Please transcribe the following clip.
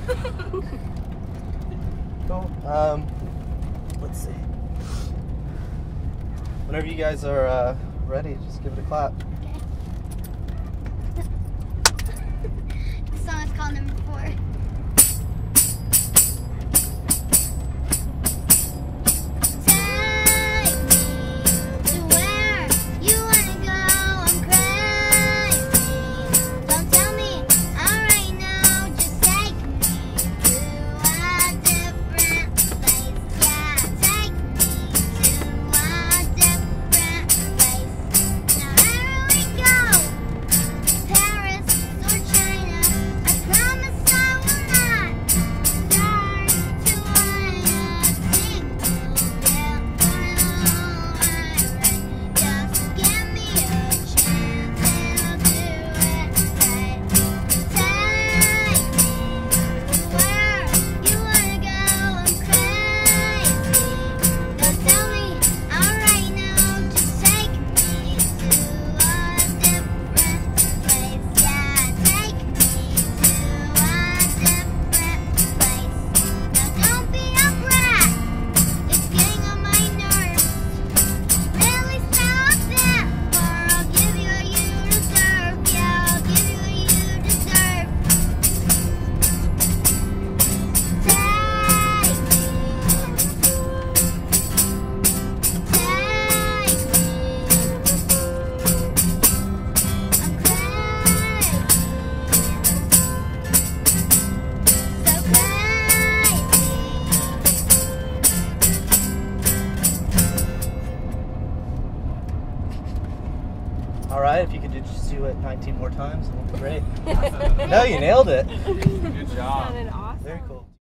Cool. Let's see. Whenever you guys are ready, just give it a clap. Okay. The song is called number 4. Alright, if you could just do it 19 more times, that would be great. No, you nailed it. Good job. Sounded awesome. Very cool.